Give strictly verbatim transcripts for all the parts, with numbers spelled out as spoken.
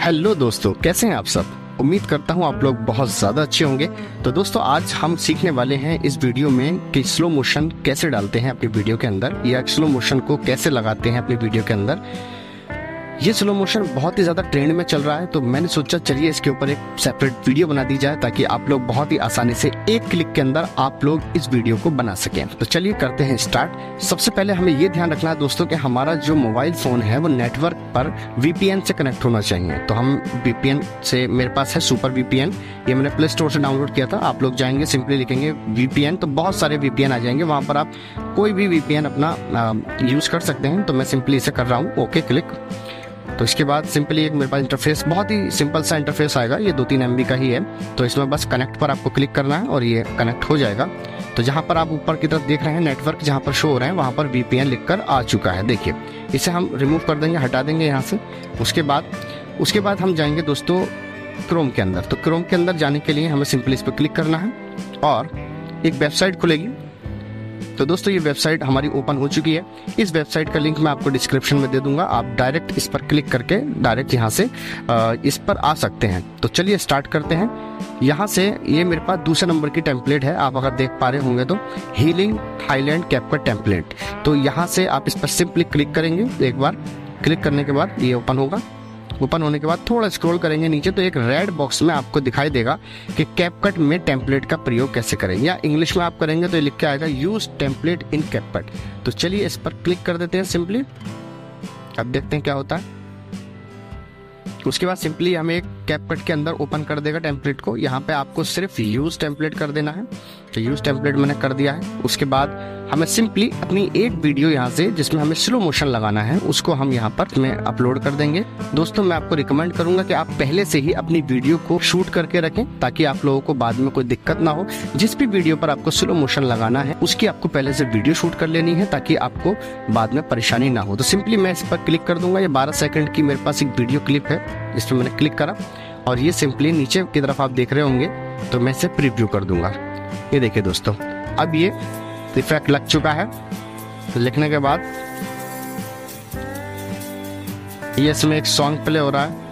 Hello दोस्तों, कैसे हैं आप सब। उम्मीद करता हूं आप लोग बहुत ज़्यादा अच्छे होंगे। तो दोस्तों, आज हम सीखने वाले हैं इस वीडियो में कि स्लो मोशन कैसे डालते हैं अपनी वीडियो के अंदर, या स्लो मोशन को कैसे लगाते हैं अपनी वीडियो के अंदर। ये स्लो मोशन बहुत ही ज़्यादा ट्रेंड में चल रहा है, तो मैंने सोचा चलिए इसके ऊपर एक सेपरेट वीडियो बना दी जाए ताकि आप लोग बहुत ही आसानी से एक क्लिक के अंदर आप लोग इस वीडियो को बना सकें। तो चलिए करते हैं स्टार्ट। सबसे पहले हमें ये ध्यान रखना है दोस्तों कि हमारा जो मोबाइल फ़ोन है वो नेटवर्क पर वीपीएन से कनेक्ट होना चाहिए। तो हम वीपीएन से, मेरे पास है सुपर वीपीएन, ये मैंने प्ले स्टोर से डाउनलोड किया था। आप लोग जाएंगे, सिंपली लिखेंगे वीपीएन, तो बहुत सारे वीपीएन आ जाएंगे। वहाँ पर आप कोई भी वीपीएन अपना यूज़ कर सकते हैं। तो मैं सिंपली इसे कर रहा हूँ, ओके क्लिक। तो इसके बाद सिंपली एक मेरे पास इंटरफेस, बहुत ही सिंपल सा इंटरफेस आएगा, ये दो तीन एमबी का ही है। तो इसमें बस कनेक्ट पर आपको क्लिक करना है और ये कनेक्ट हो जाएगा। तो जहाँ पर आप ऊपर की तरफ देख रहे हैं नेटवर्क जहाँ पर शो हो रहे हैं, वहाँ पर वीपीएन लिखकर आ चुका है। देखिए, इसे हम रिमूव कर देंगे, हटा देंगे यहाँ से। उसके बाद उसके बाद हम जाएंगे दोस्तों क्रोम के अंदर। तो क्रोम के अंदर जाने के लिए हमें सिंपली इस पर क्लिक करना है और एक वेबसाइट खुलेगी। तो दोस्तों, ये वेबसाइट हमारी ओपन हो चुकी है। इस वेबसाइट का लिंक मैं आपको डिस्क्रिप्शन में दे दूंगा, आप डायरेक्ट इस पर क्लिक करके डायरेक्ट यहाँ से इस पर आ सकते हैं। तो चलिए स्टार्ट करते हैं। यहाँ से ये मेरे पास दूसरे नंबर की टेम्पलेट है, आप अगर देख पा रहे होंगे तो हीलिंग थाईलैंड कैपकट टेम्पलेट। तो यहाँ से आप इस पर सिंपली क्लिक करेंगे। एक बार क्लिक करने के बाद ये ओपन होगा। ओपन होने के बाद थोड़ा स्क्रॉल करेंगे नीचे तो एक रेड बॉक्स में आपको दिखाई देगा कि कैपकट में टेम्पलेट का प्रयोग कैसे करें, या इंग्लिश में आप करेंगे तो ये लिख के आएगा यूज टेम्पलेट इन कैपकट। तो चलिए इस पर क्लिक कर देते हैं सिंपली। अब देखते हैं क्या होता है। उसके बाद सिंपली हमें एक कैपकट के अंदर ओपन कर देगा टेम्पलेट को। यहाँ पे आपको सिर्फ यूज टेम्पलेट कर देना है। तो यूज टेम्पलेट मैंने कर दिया है। उसके बाद हमें सिंपली अपनी एक वीडियो यहाँ से जिसमें हमें स्लो मोशन लगाना है उसको हम यहाँ पर में अपलोड कर देंगे। दोस्तों, मैं आपको रिकमेंड करूंगा कि आप पहले से ही अपनी वीडियो को शूट करके रखें ताकि आप लोगों को बाद में कोई दिक्कत ना हो। जिस भी वीडियो पर आपको स्लो मोशन लगाना है उसकी आपको पहले से वीडियो शूट कर लेनी है ताकि आपको बाद में परेशानी ना हो। तो सिंपली मैं इस पर क्लिक कर दूंगा। ये बारह सेकंड की मेरे पास एक वीडियो क्लिप है, इस पर मैंने क्लिक करा और ये सिंपली नीचे की तरफ आप देख रहे होंगे। तो मैं इसे प्रीव्यू कर दूंगा। ये देखिए दोस्तों, अब ये इफेक्ट लग चुका है। तो लिखने के बाद ये इसमें एक सॉन्ग प्ले हो रहा है,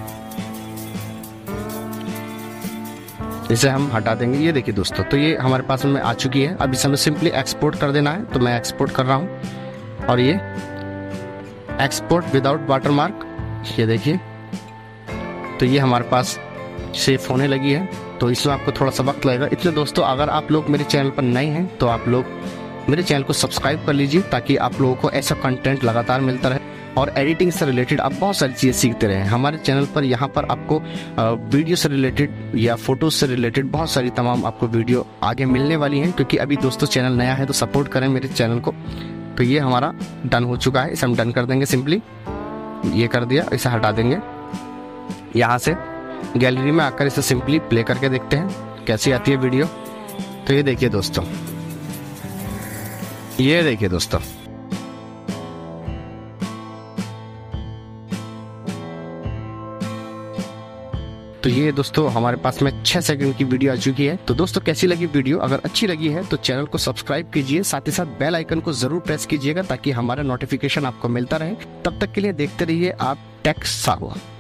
इसे हम हटा देंगे। ये देखिए दोस्तों, तो ये हमारे पास में आ चुकी है। अब इसे हमें सिंपली एक्सपोर्ट कर देना है। तो मैं एक्सपोर्ट कर रहा हूं और ये एक्सपोर्ट विदाउट वाटरमार्क, ये देखिए। तो ये हमारे पास सेव होने लगी है। तो इसमें आपको थोड़ा सा वक्त लगेगा। इसलिए दोस्तों, अगर आप लोग मेरे चैनल पर नए हैं तो आप लोग मेरे चैनल को सब्सक्राइब कर लीजिए ताकि आप लोगों को ऐसा कंटेंट लगातार मिलता रहे और एडिटिंग से रिलेटेड आप बहुत सारी चीज़ें सीखते रहें। हमारे चैनल पर यहाँ पर आपको वीडियो से रिलेटेड या फोटोज से रिलेटेड बहुत सारी तमाम आपको वीडियो आगे मिलने वाली हैं, क्योंकि अभी दोस्तों चैनल नया है तो सपोर्ट करें मेरे चैनल को। तो ये हमारा डन हो चुका है, इसे हम डन कर देंगे। सिंपली ये कर दिया, इसे हटा देंगे। यहाँ से गैलरी में आकर इसे सिंपली प्ले करके देखते हैं कैसी आती है वीडियो। तो ये देखिए दोस्तों, ये देखिए दोस्तों, तो ये दोस्तों हमारे पास में छह सेकंड की वीडियो आ चुकी है। तो दोस्तों, कैसी लगी वीडियो? अगर अच्छी लगी है तो चैनल को सब्सक्राइब कीजिए, साथ ही साथ बेल आइकन को जरूर प्रेस कीजिएगा ताकि हमारा नोटिफिकेशन आपको मिलता रहे। तब तक के लिए देखते रहिए आप टेक सागो।